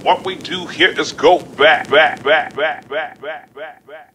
What we do here is go back, back, back, back, back, back, back, back.